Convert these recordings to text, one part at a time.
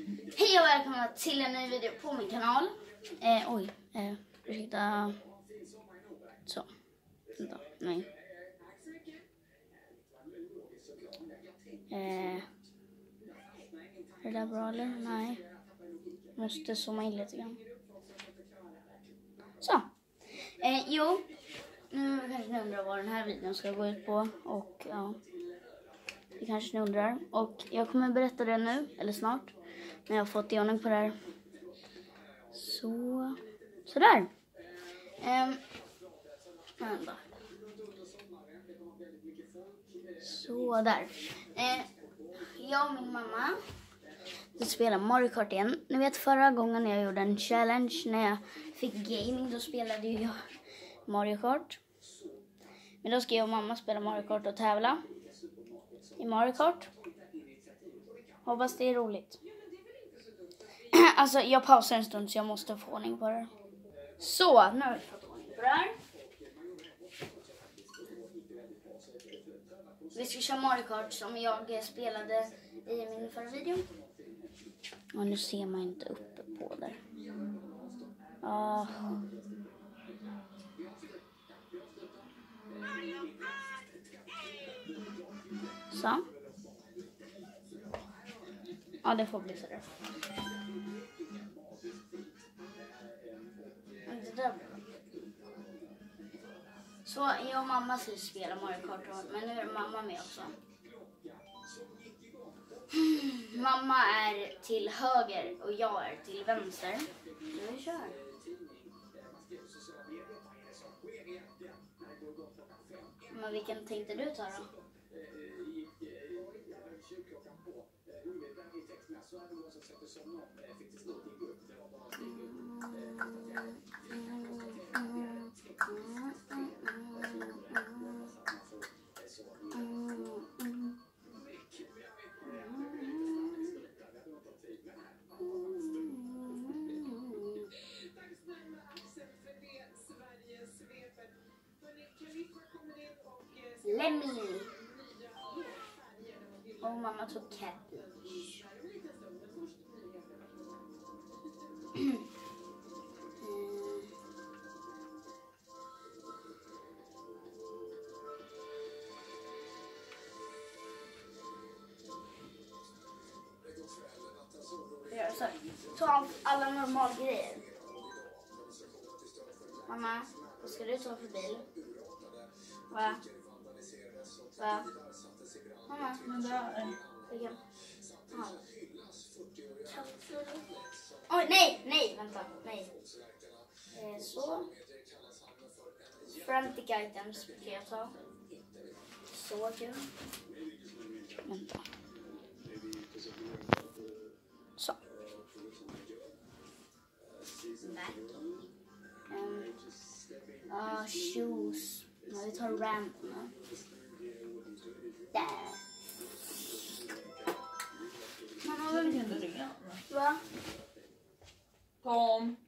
Hej och välkomna till en ny video på min kanal. Ursäkta. Så. Vänta, nej. Är det där bra eller? Nej. Måste zooma in lite grann. Så. Nu kanske ni undrar vad den här videon ska gå ut på. Och ja, det kanske ni undrar. Och jag kommer berätta det nu, eller snart. När jag har fått i ordning på det här. Sådär. Vänta. Så där. Jag och min mamma spelar Mario Kart igen. Ni vet förra gången jag gjorde en challenge när jag fick gaming, då spelade jag Mario Kart. Men då ska jag och mamma spela Mario Kart och tävla i Mario Kart. Hoppas det är roligt. Alltså jag pausar en stund så jag måste få ordning på det. Så, nu har vi fått ordning på det här. Vi ska köra Mario Kart som jag spelade i min förra video. Och nu ser man inte uppe på där. Så. Ja, det får bli så där. Så jag och mamma ska spela Mario Kart, men nu är mamma med också. Mamma är till höger och jag är till vänster. Nu kör. Men vilken tänkte du ta då? Lemmy. Och mamma tog cabbage. Ta alla normala grejer. Mamma, vad ska du ta för bil? Va? Mamma, men där. Vilken? Oj, nej, vänta, nej. Så. Frantic items ska jag ta. Så kul. Vänta. Så. Shoes. Vi tar rampen. Där. Mamma, vem kan du ringa? Va? Tom.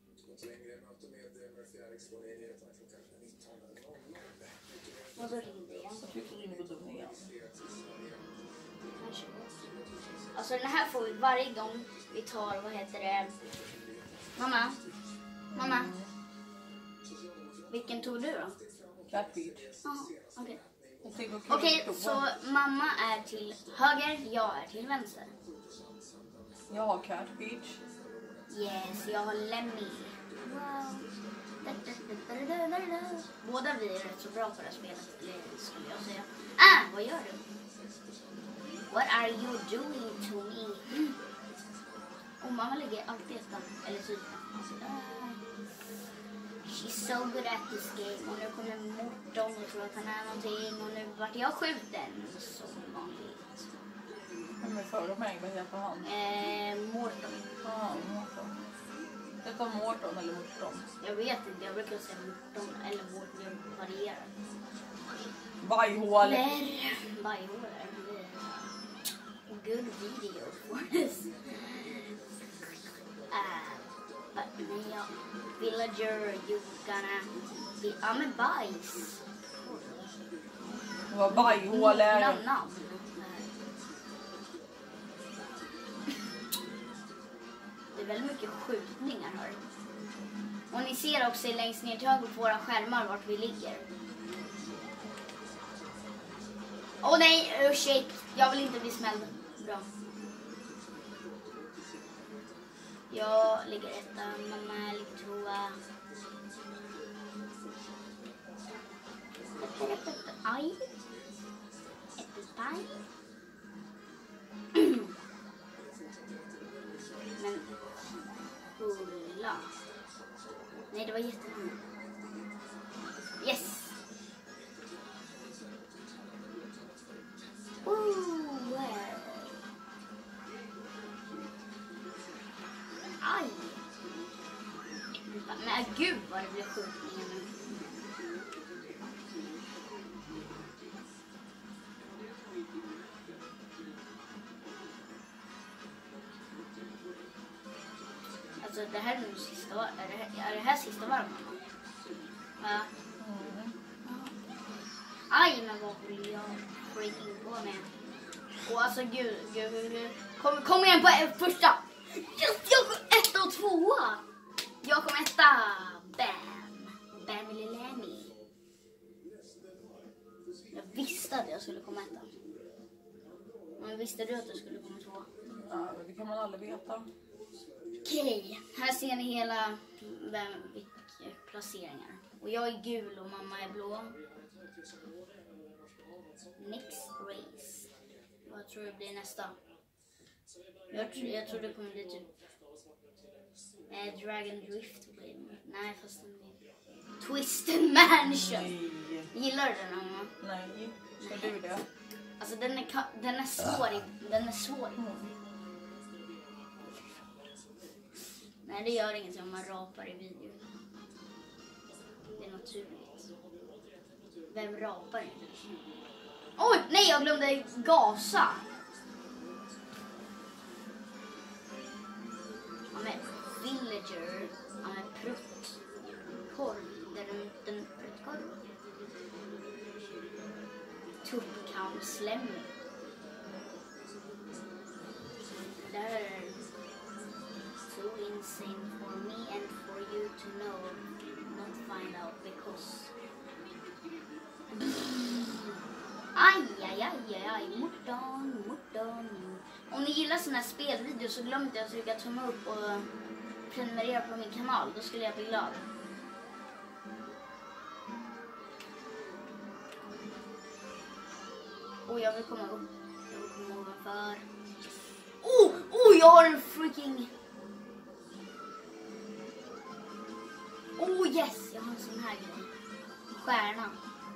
Vadå ringde jag? Jag tyckte du ringde på dubbningen. Kanske. Alltså den här får vi varje gång vi tar, vad heter det? Mamma. Vilken tog du då? Catbeach. Okej. Okej, så mamma är till höger, jag är till vänster. Jag har Catbeach. Yes, jag har Lemmy. Wow. Båda vi är rätt så bra på det här spelet, skulle jag säga. Vad gör du? What are you doing to me? Och mamma lägger alltid ettan, eller typ. She's so good at this game. Och nu kommer Morton och tror att han är någonting. Och nu vart jag skjuten. Så vanligt. Vem är före mig? Vad heter han? Morton. Morton. Heter Morton eller Morton? Jag vet inte. Jag brukar säga Morton eller Morton. Jag varierar. Bajhål. Bajhål. Good video for this. But villager, you gonna be... men bajs. Vad bajhål är det? Namn. blir väldigt mycket skjutningar här. Och ni ser också längst ner till höger på våra skärmar vart vi ligger. Åh nej, ursäkta. Jag vill inte bli smälld. Bra. Jag ligger etta, mamma ligger tvåa. Aj. Äppelpaj. Men Ulla. Nej, det var jättemånga. Yes. Aj. Men gud vad det blir skjutningar nu. Alltså det här är nog sista var. Är det här sista varv? Ja. Aj, men vad håller jag freaking på med? Och alltså gud. Kom igen på första. Just, jag kom etta och tvåa. Jag kom etta. Bam. Bam lille Lemmy. Jag visste att jag skulle komma etta. Men visste du att jag skulle komma tvåa? Ja, det kan man aldrig veta. Okej, här ser ni hela vilka placeringar. Och jag är gul och mamma är blå. Next race. Vad tror du blir nästa? Jag tror det kommer bli typ Dragon Drift. Nej, fast den blir Twisted Mansion. Nej. Gillar du den, mamma? Nej, ska du det? Alltså den är svår. Den är svår. Nej, det gör inget om man rapar i video. Det är naturligt. Vem rapar inte? Oj, nej, jag glömde gasa. Han är villager. Han är prutt. Korv. Det är den pruttkorv. Tuppkam slämming. Det här är too insane for me and for you to know, not find out because. Aj, mortan. Om ni gillar såna här spelvideor så glöm inte att trycka tumme upp och prenumerera på min kanal, då skulle jag bli glad. Och jag vill komma upp. Jag vill komma ovanför. Jag har en freaking... yes, jag har en sån här grej. Stjärna.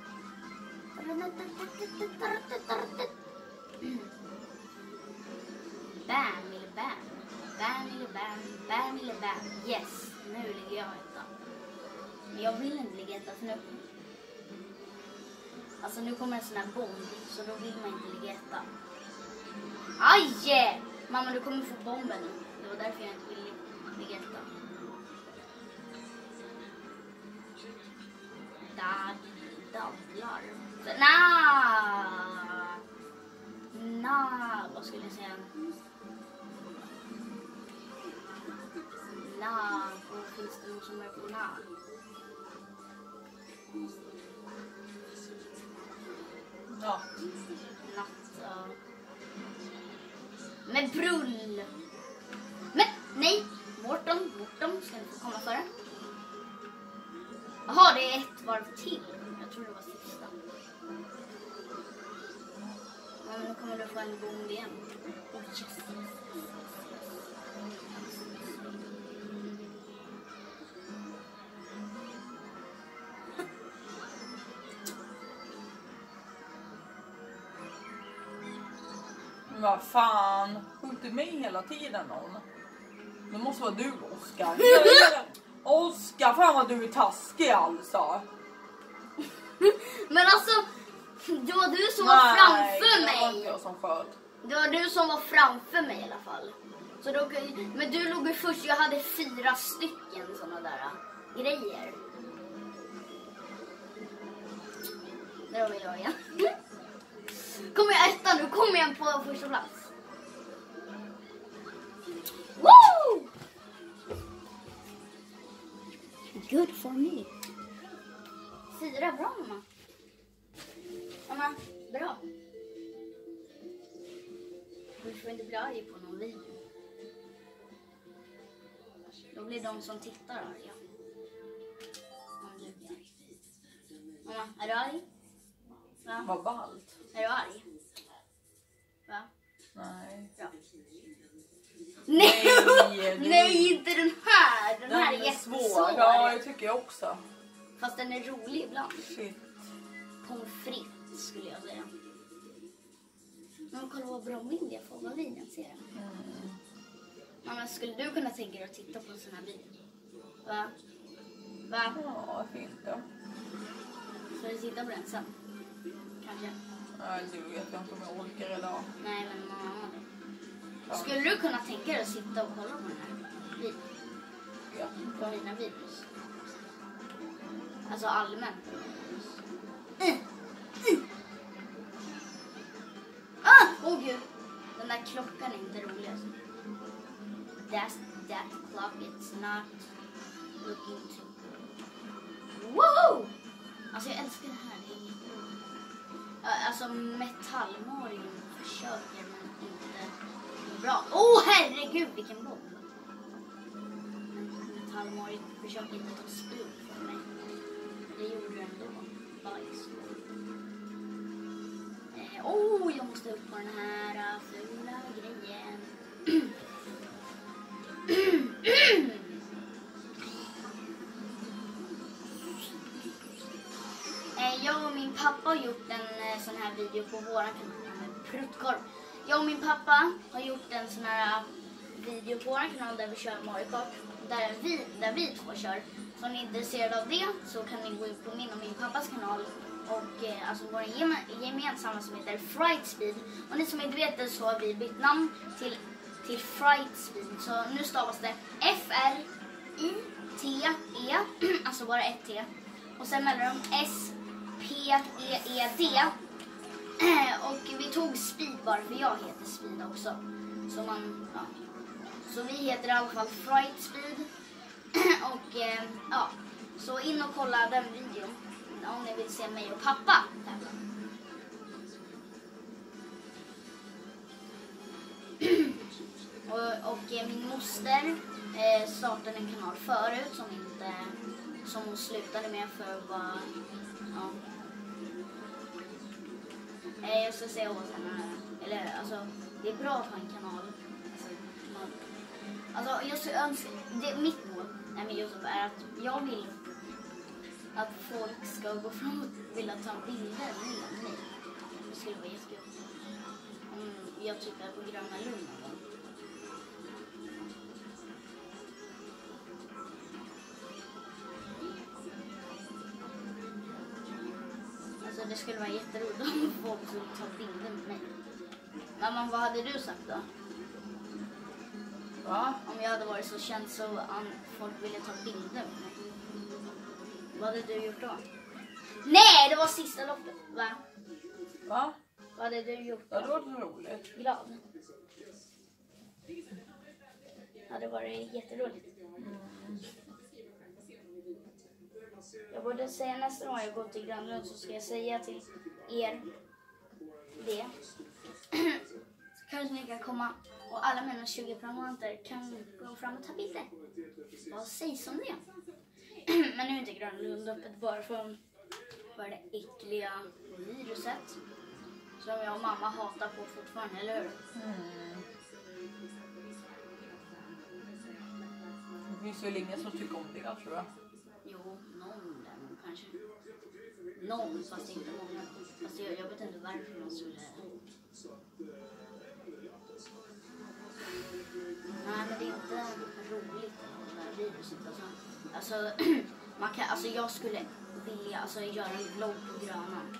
Bam, lille bam. Bam, lille bam. Bam, lille bam. Yes, nu ligger jag etta. Men jag vill inte ligga etta för nu... Alltså nu kommer en sån här bomb, så då vill man inte ligga etta. Aj! Mamma, du kommer få bomben nu. Det var därför jag inte vill ligga etta. Dabblar. Vad skulle jag säga? Vad finns det någon som är på Ja. Natt. Men brull. Men nej. Morton. Ska ni få komma före? Jaha, det är ett varv till. Jag tror det var sista. Ja, men nu kommer du få en bomb igen. Yes. Vad fan, skjuter mig hela tiden någon. Det måste vara du, Oskar. Oskar, fan vad du är taskig alltså. Men alltså, det var du som var framför mig. Nej, det var inte jag som sköt. Det var du som var framför mig i alla fall. Så då, men du låg ju först, jag hade 4 stycken såna där grejer. Där var jag igen. Kommer jag etta nu, kommer jag på första plats. Woo! Good for me. 4, bra mamma. Mamma, bra. Du får inte bli arg på någon video. Då blir de som tittar arga. Om du blir arg. Mamma, är du arg? Va? Vad ballt. Är du arg? Va? Nej. Bra. Nej, nej, inte den här. Den här är jättesvår. Ja, jag tycker jag också. Fast den är rolig ibland. Shit. Pommes frites skulle jag säga. Men kolla vad bra bild jag får. Vad videon ser jag. Mamma, skulle du kunna tänka dig att titta på en sån här video? Va? Va? Ja, fint då. Ska du titta på den sen? Kanske? Nej, du vet jag inte om jag orkar idag. Nej, men mamma. Skulle du kunna tänka dig att sitta och kolla på den här videon? Ja. På mina videos? Alltså allmänt. Åh gud. Den där klockan är inte rolig alltså. That clock it's not looking to. Wow! Alltså jag älskar det här. Det är jätteroligt. Alltså metallmorgon försöker men inte bra. Herregud vilken bomb. Metallmorgon försöker inte ta spel för mig. Det gjorde du ändå. Bajs. Jag måste upp på den här fula grejen. Jag och min pappa har gjort en sån här video på våran kanal med pruttkorv. Jag och min pappa har gjort en sån här video på våran kanal där vi kör Mario Kart. Där vi två kör. Så om ni är intresserade av det så kan ni gå in på min och min pappas kanal. Och alltså vår gemensamma som heter Fright Speed. Och ni som inte vet det så har vi bytt namn till Fright Speed. Så nu stavas det F-R-I-T-E. Alltså bara ett T. Och sen mellan S-P-E-E-D. Och vi tog Speed bara för jag heter Speed också. Så Så vi heter i alla fall Fright Speed. Och så in och kolla den videon om ni vill se mig och pappa. och min moster startade en kanal förut som hon slutade med för att bara jag ska säga åt henne eller alltså det är bra att ha en kanal. Alltså jag önskar mitt mål med YouTube är att jag vill att folk ska gå fram och vilja ta bilder med mig. Det skulle vara jättekul. Jag typ är på Gröna Lund någon gång. Alltså det skulle vara jätteroligt om folk skulle ta bilder med mig. Mamma, vad hade du sagt då? Va? Om jag hade varit så känd så folk ville ta bilder med mig. Vad hade du gjort då? Nej, det var sista loppet, va? Va? Vad hade du gjort då? Ja, det var roligt. Glad. Ja, det var jätteroligt. Jag borde säga nästa gång jag går till Grönlund så ska jag säga till er det. Så kanske ni kan komma och alla mina 20 prenumeranter kan gå fram och ta bilder. Vad sägs om det? Men nu är inte Grönlund öppet bara för det äckliga viruset. Som jag och mamma hatar på fortfarande, eller hur? Det finns väl ingen som tycker om det, tror jag. Jo, någon där kanske. Någon, fast inte många. Fast jag vet inte varför man skulle... Nej, men det är inte roligt det här viruset. Alltså, jag skulle vilja göra en vlogg på Grönan.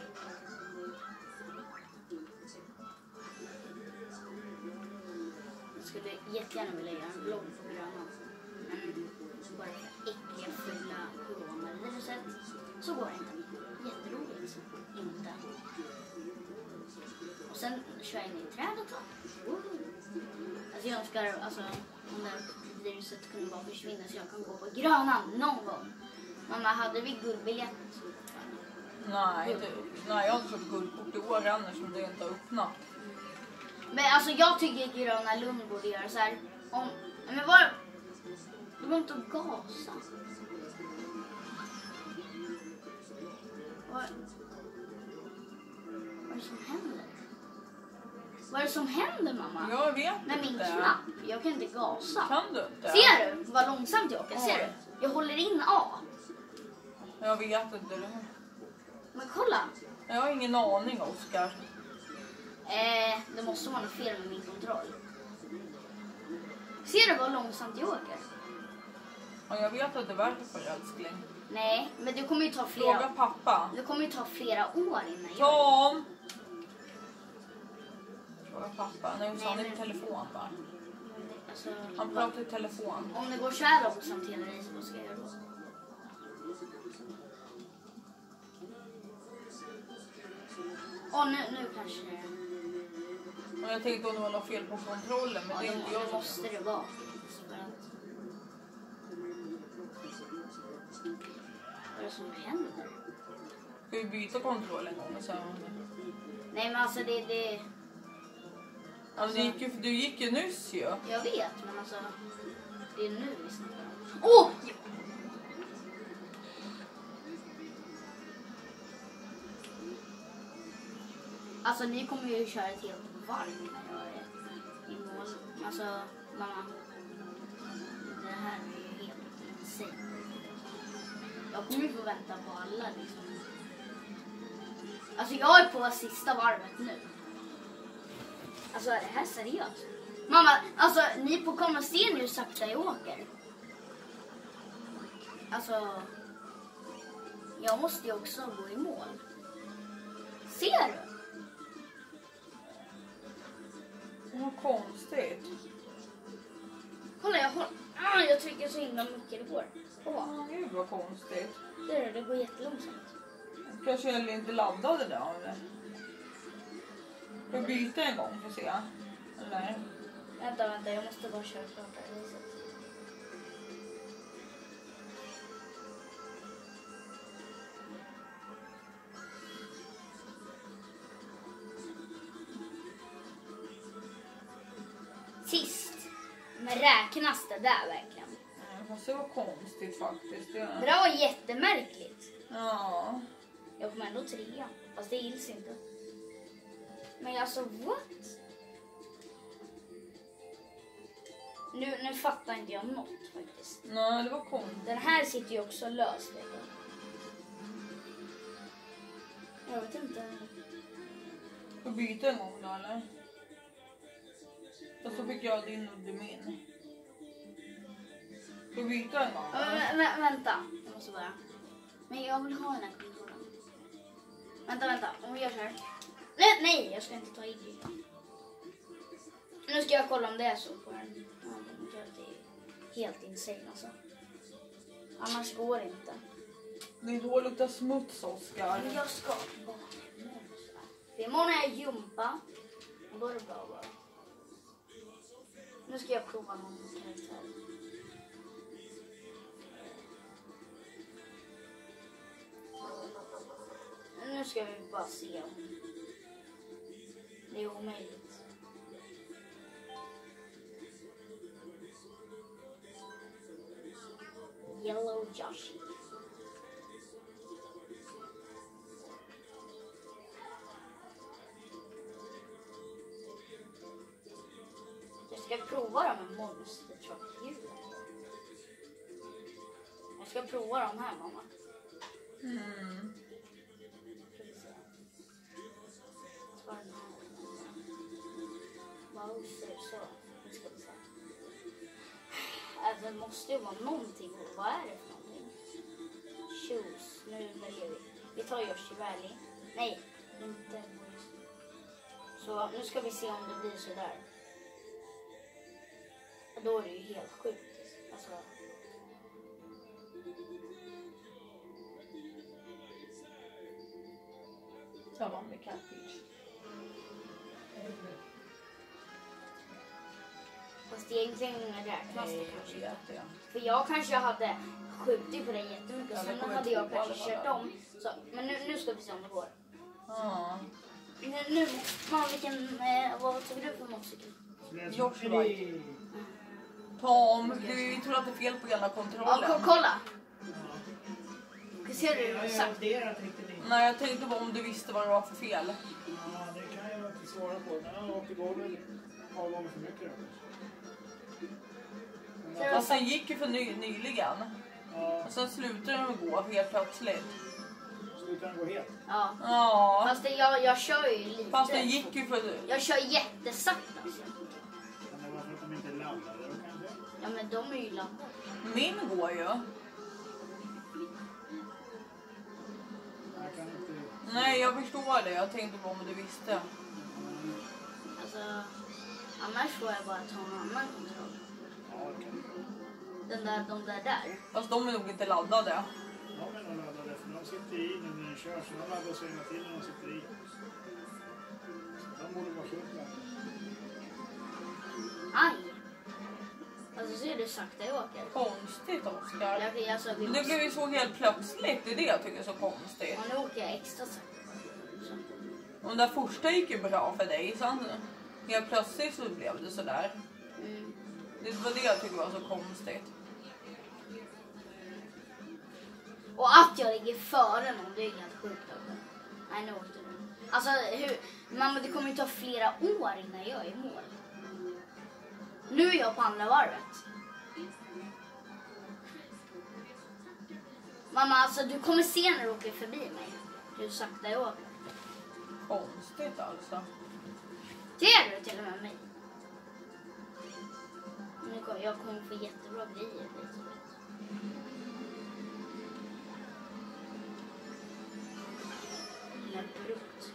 Jag skulle jättegärna vilja göra en vlogg på Grönan. Men bara för äckliga, fulla coronaviruset så går det inte. Jätteroligt. Inte. Och sen kör jag in i trädet då. jag önskar alltså, om det här viruset kunde bara försvinna så jag kan gå på Grönan någon gång. Mamma, hade vi guldbiljett? Nej, jag har inte fått guldkort i år än som det inte har öppnat. Men alltså jag tycker Gröna Lund borde göra så här. Men var det går inte att gasa. Vad är det som händer? Vad är det som händer, mamma? Jag vet med min inte. knapp. Jag kan inte gasa. Kan du inte? Ser du vad långsamt jag åker? Ser du? Jag håller in A. Jag vet inte. Men kolla. Jag har ingen aning, Oskar. Det måste vara något fel med min kontroll. Ser du vad långsamt jag åker? Ja, jag vet att det verkar för älskling. Nej, men det kommer ju ta Fråga pappa. Det kommer ju ta flera år innan jag... Tom! Fråga pappa. Nej, han är i telefon va? Alltså, Han pratar i telefon. om det går så här långsamt hela racet, vad ska jag göra då? Nu kanske det... Men jag tänkte om det var något fel på kontrollen, men det är inte jag det som... måste det vara. Vad är det som händer? Ska vi byta kontroll en gång och sen... Nej men alltså det... Alltså, du gick ju nyss ju. Jag vet, men alltså... Det är nu vi snackar om. Åh! Alltså ni kommer ju köra ett helt varv innan jag är i mål. Alltså, mamma. Det här är ju helt insane. Jag kommer ju få vänta på alla liksom. Alltså jag är på sista varvet nu. Alltså är det här seriöst? Mamma, alltså ni på kommer se nu hur sakta jag åker. Alltså, jag måste ju också gå i mål. Ser du? Vad konstigt. Kolla, jag trycker så himla mycket det går. Gud vad konstigt. Det går jättelångsamt. Kanske jag inte laddade där. Eller? Får jag byta en gång för att se? Eller? Vänta, jag måste bara köra klart det här racet. Sist. Men räknas det där verkligen? Fast det var konstigt faktiskt. Det där var jättemärkligt. Ja. Jag kom ändå 3. Fast det gills inte. Men alltså, what? Nu fattar inte jag något faktiskt. Nej, det var konstigt. Den här sitter ju också lös, vet du. Jag vet inte. Får byta en gång då, eller? Och så fick jag din och du min. Får byta en gång? Vänta, jag måste bara. Men jag vill ha den här kontrollen. Vänta, om vi gör så här. Nej, jag ska inte ta i. Nu ska jag kolla om det är så på den. Ja, det är helt insane alltså. Annars går det inte. Det är då luktar smuts, Oskar. Men jag ska bara imorgon. För imorgon är jag gympa. Och då är det bra bara. Nu ska jag prova någon karaktär. Nu ska vi bara se om det är omöjligt. Yellow Josh. Jag ska prova dem med Monster Truck-hjulen. Jag ska prova dem här, mamma. Mm. Så. Alltså, det måste ju vara någonting. Vad är det för någonting? Choose. Nu väljer vi. Vi tar Yoshi Valley. Nej, inte. Så nu ska vi se om det blir så där. Då är det ju helt sjukt. Alltså. Samma med Catfish. Fast egentligen räknas det kanske inte. det. För jag kanske hade skjutit på dig jättemycket. Ja, Och det sen kommer hade jag jag på kanske i alla kört fall. om. Så, men nu ska vi se om det går. Ja. Nu mamma, vad tog du för motorcykel? Joshua. Tom, du tror att det är fel på gamla kontrollen. Ja, kolla. Ser du Jag sagt? värderat riktigt in. Nej, jag tänkte bara om du visste vad det var för fel. Ja, det kan jag inte svara på. Men han har åkt i golvet ett par gånger för mycket. Fast den gick ju för nyligen. Ja, Och sen slutade den gå helt plötsligt. slutar han gå helt. Ja. Ja. Fast jag kör ju lite. Fast den gick ju för... Jag kör jättesakta. Alltså. Kan det vara för att de inte är laddade då kanske? Ja, men de är ju laddade. Min går ju. Jag kan inte... Nej, jag förstår det. Jag tänkte bara om du visste. Alltså, annars får jag bara ta en annan kontroll. Ja, det kan De där. Fast de är nog inte laddade. de är nog laddade för de sitter i nu när de kör. Så de laddar sig hela tiden när de sitter i. Så de borde vara fullt laddade. Aj! Alltså ser du sakta jag åker? Konstigt, Oskar. Vi Det blev ju så helt plötsligt. Det är det jag tycker är så konstigt. Ja, nu åker jag extra sakta. Så. Och den där första gick ju bra för dig. Sen helt plötsligt så blev det sådär. Mm. Det var det jag tycker var så konstigt. Och att jag ligger före någon, det är helt sjukt. Alltså. Nej, nu åkte du. Alltså, mamma, det kommer ju ta flera år innan jag är i mål. Nu är jag på andra varvet. Mamma, alltså du kommer se när du åker förbi mig. Hur sakta jag åker. Konstigt alltså. Ser du till och med mig? Jag kommer få jättebra grejer. Abrupt.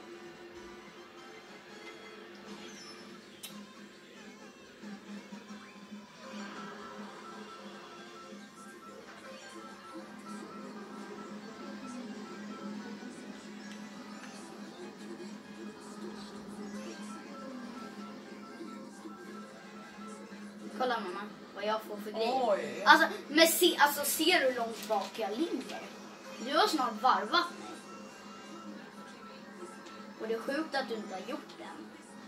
Kolla mamma, vad jag får för grejer. Oj. Alltså, men ser du hur långt bak jag ligger? Du har snart varvat mig. Och det är sjukt att du inte har gjort det än.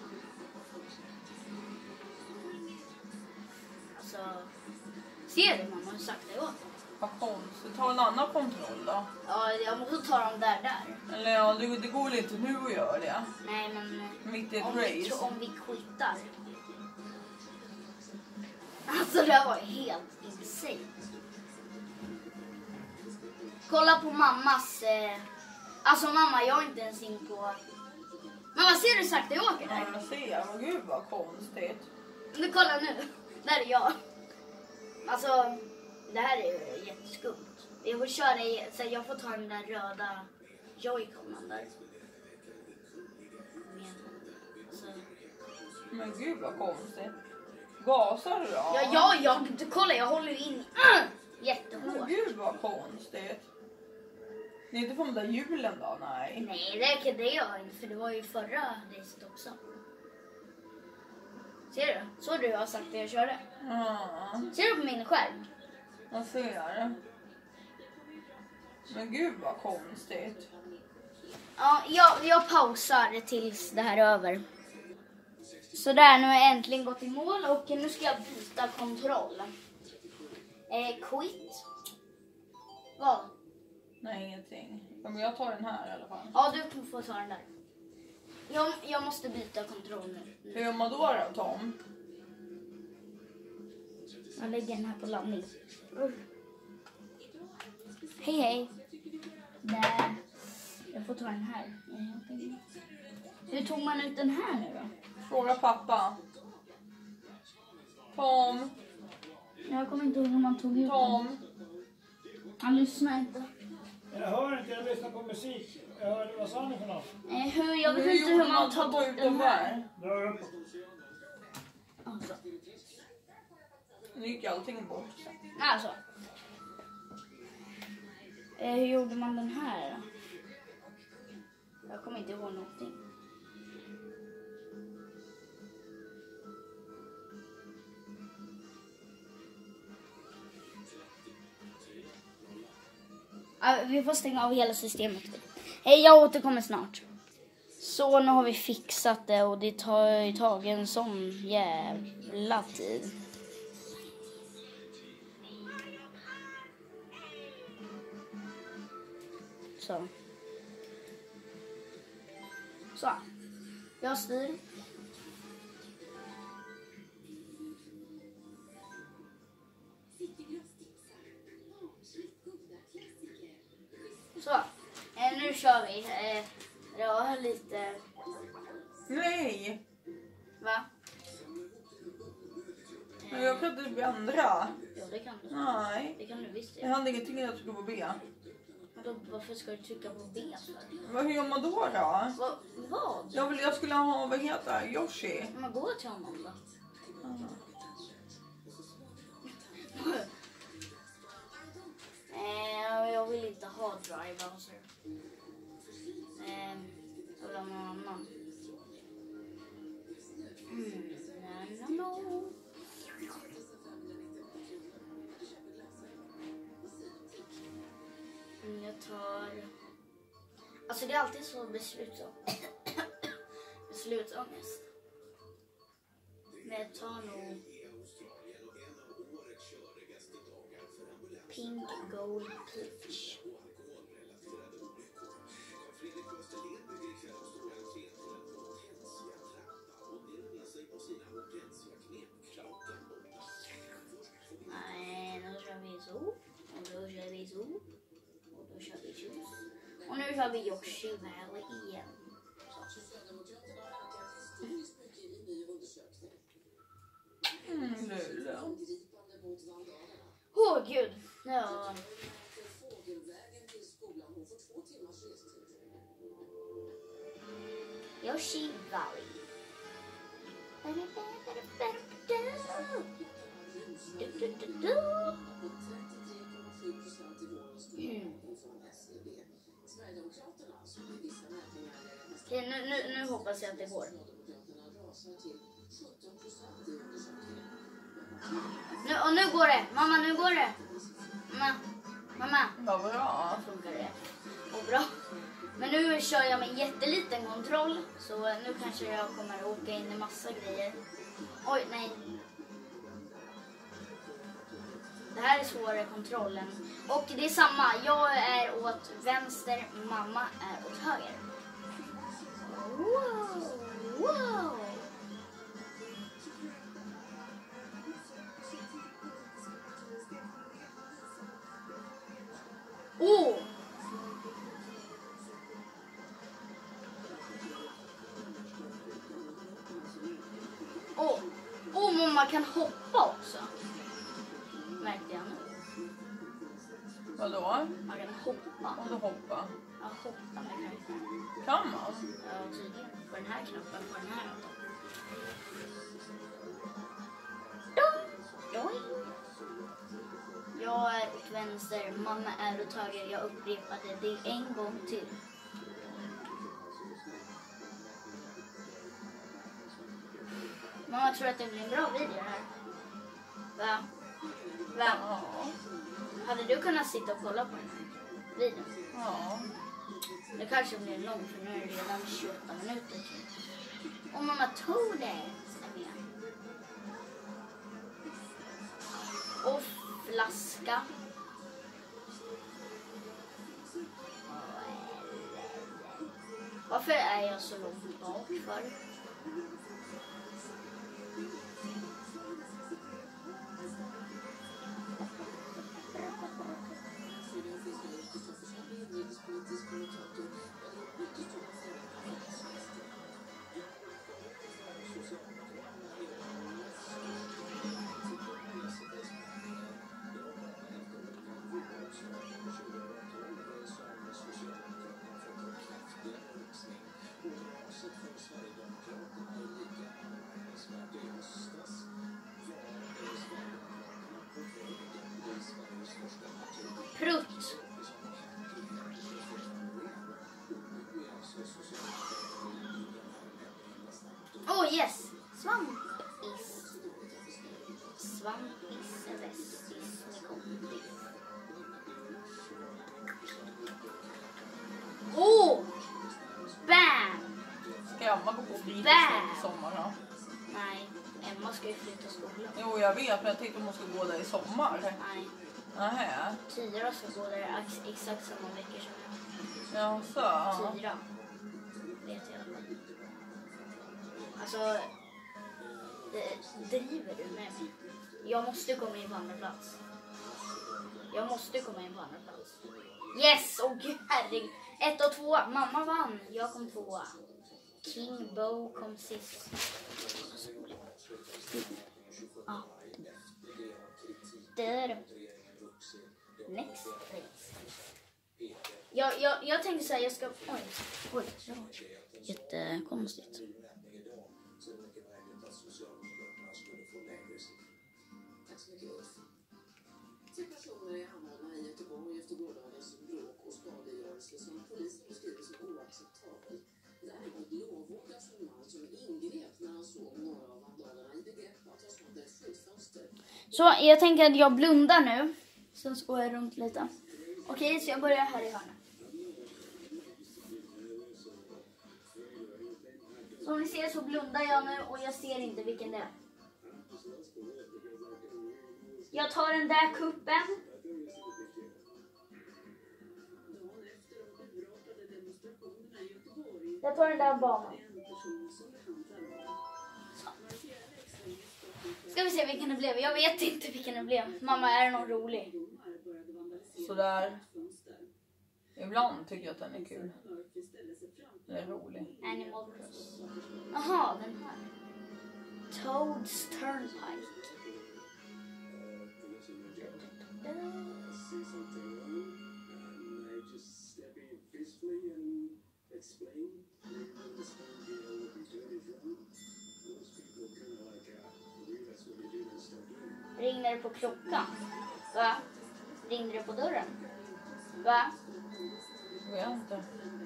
Alltså, ser du mamma hur sakta jag åker? Vad konstigt. Ta en annan kontroll då. Ja, jag måste ta dem där. Eller ja, det går väl inte nu att göra det. Nej, men Mitt i ett om race. om vi quittar. Alltså det var helt insane. Kolla på mammas... Alltså mamma, jag är inte ens in på... Mamma, ser du hur sakta jag åker Ja, där? jag ser. Men gud vad konstigt. Nu kolla nu. Där är jag. Alltså, det här är ju jätteskumt. Jag får köra i... Så jag får ta den där röda joyconen där. Men, alltså... Men gud vad konstigt. Gasar du då? Du kolla, jag håller ju in jättehårt. Men gud vad konstigt. Det är inte från de där hjulen då? Nej. Nej, det gör jag inte, för det var ju förra racet också. Ser du? Såg du hur jag sagt att jag körde? Ja, Ser du på min skärm? jag ser. Men gud vad konstigt. Ja, jag pausar tills det här är över. Så där, nu har jag äntligen gått i mål och nu ska jag byta kontroll. Quit. Vad? Nej, ingenting. Men jag tar den här i alla fall. Ja, du får ta den där. Jag måste byta kontroll nu. Hur gör man då Tom? Jag lägger den här på laddning. Hej. Där. Jag får ta den här. Hur tog man ut den här nu då? Fråga pappa. Tom. Jag kommer inte ihåg hur man tog ut den. Tom. Han lyssnar inte. Jag hör inte, jag lyssnar på musik. Jag hörde, vad sa ni för något? Jag vet inte hur man tar tar bort den här. Dra upp. Alltså. Nu gick allting bort. Alltså. Hur gjorde man den här då? Jag kommer inte ihåg någonting. Vi får stänga av hela systemet. Hej, jag återkommer snart. Så nu har vi fixat det och det tar ju tagit en sån jävla tid. Så. Jag styr. Så. Nu kör vi. Rör lite. Nej! Va? Men jag kan inte ändra. Ja, det kan du. Nej. Det kan du visst Jag göra. hade ingenting jag trycka på B. Men då, varför ska du trycka på B för? Hur gör man då? Vad? Jag skulle ha, vad heter det? Yoshi. Men gå till honom då. Jag vill inte ha Dry Browser. Jag vill ha någon annan. No. Jag tar... Alltså det är alltid så beslutsångest. Men jag tar nog... Pink Gold Peach. Nej, nu kör vi så. Och då kör vi så. Och då kör vi juice. Och nu kör vi Yoshi Valley igen. Åh gud. Ja. Yoshi Valley. Okej, nu hoppas jag att det går. Nu går det. Mamma, nu går det. Mamma. Vad bra. Funkar det? Och bra. Men nu kör jag med en jätteliten kontroll. Så nu kanske jag kommer åka in i massa grejer. Oj, nej. Det här är svårare kontrollen. Och det är samma. Jag är åt vänster, mamma är åt höger. Wow. Man kan hoppa också. Märkte jag nu. Vadå? Man kan hoppa. Om du hoppar. Ja, hoppa med karaktären. Kan man? Ja, tydligen. På den här knappen, på den här. Jag är åt vänster, mamma är åt höger. Jag upprepade det en gång till. Mamma tror att det blir en bra video här. Va? Ja. Hade du kunnat sitta och kolla på den här videon? Ja. Det kanske blir lång för nu är det redan 28 minuter. Och mamma tog det. Och flaska. Varför är jag så långt bak för? Prutt. Oh yes. Svampis. Svampis, restis, kompis. fritids Bam! i sommar då? Nej, Emma ska ju flytta skolan. Jo, jag vet, men jag tänkte att hon ska gå där i sommar. Nej, Nähä. Tyra ska gå där exakt samma veckor som jag. Jaså? Tyra. Vet jag i alla fall. Alltså, driver du med mig? Jag måste komma in på andra plats. Jag måste komma in på andra plats. Yes! Åh gud, herregud. 1 och 2. Mamma vann. Jag kom 2. King Bo kom sist. Ja. Där. Next please. Jag tänkte säga jag ska... Oj. Jättekonstigt. Personer är anhållna i Göteborg efter gårdagens bråk och skadegörelse som polisen beskriver som oacceptabel. Däremot lovordar en man som ingrep när han såg några av vandalerna i begrepp att ha snott ett skyltfönster. Så jag tänker att jag blundar nu. Sen så går jag runt lite. Okej, så jag börjar här i hörnet. Som ni ser så blundar jag nu och jag ser inte vilken det är. Jag tar den där kuppen. Jag tar den där banan. Så. Ska vi se vilken det blev. Jag vet inte vilken det blev. Mamma, är det någon rolig? Sådär. Ibland tycker jag att den är kul. Den är rolig. Animal Cross. Jaha, den här. Toad's Turnpike. Ringde det på klockan? Va? Ringde det på dörren? Va? Jag vet inte.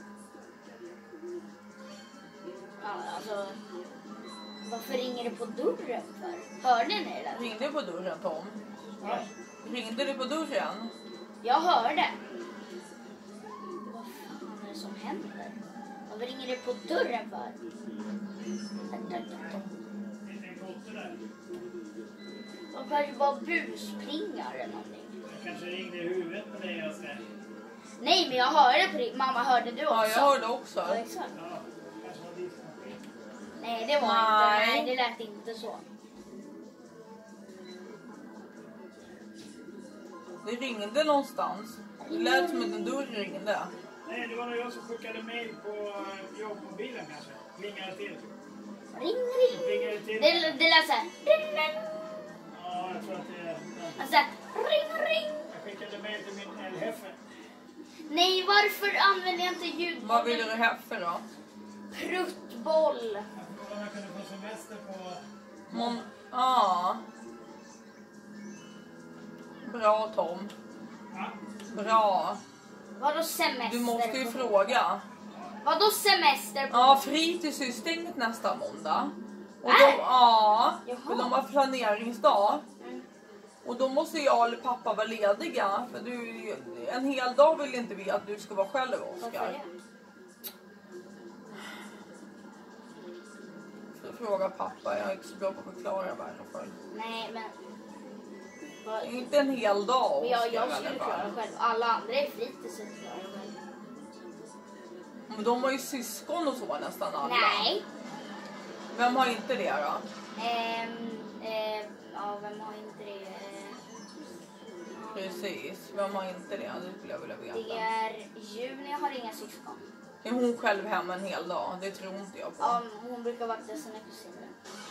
Ja, alltså... Varför ringer det på dörren för? Hörde ni det? Ringde du på dörren, Tom? Ja. Ringde du på dörren? Jag hörde. Vad fan är det som händer? Varför ringer det på dörren för? De kanske bara busplingar eller någonting. Jag kanske ringde i huvudet på dig, jag ska. Nej, men jag hörde på det. Mamma, hörde du också? Ja, jag hörde också. Ja, exakt. Ja, kanske var diskmaskin. Nej, det var Nej. inte. Nej, det lät inte så. Det ringde någonstans. Det lät som att en dörr ringde. Nej, det var nog jag som skickade mejl på jobbmobilen kanske. Plingade till. Ring. Plingade till. Det lät så här. Ring. Ja, jag tror att det är... Alltså, ring. Jag skickade mejl till min elheffe. Nej, varför använder jag inte ljud? Vad vill du ha för då? Pruttboll. Jag frågade om jag kunde få semester på... Ja. Bra, Tom. Ja. Bra. Vadå semester? Du måste ju på- fråga. Vadå semester? På... Ja, fritids är stängt nästa måndag. Och Jaha. för de har planeringsdag. Mm. Och då måste jag eller pappa vara lediga. För en hel dag vill inte vi att du ska vara själv, Varför Oskar. det? Så fråga pappa, jag är inte så bra på att förklara varför. Nej, men... Inte en hel dag, Men jag Oskar, i skulle alla klara fall. själv. Alla andra är fritids så klarar jag själv. Men de har ju syskon och så nästan alla. Nej. Vem har inte det då? Ja, vem har inte det? Precis, vem har inte det? Det skulle jag vilja Det veta. är Juni, jag har inga syskon. Är hon själv hemma en hel dag? Det tror inte jag på. Ja, hon brukar vakta sina kusiner.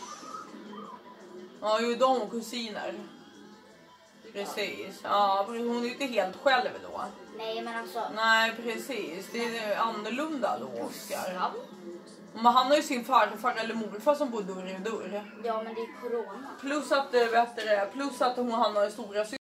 Ja, ju de och kusiner. Precis. Ja, hon är ju inte helt själv då. Nej, men alltså... Nej, precis. Det är annorlunda då, Oskar. Ja, Men han har ju sin farfar eller morfar som bor dörr i dörr. ja, men det är corona. Plus att, han har stora syster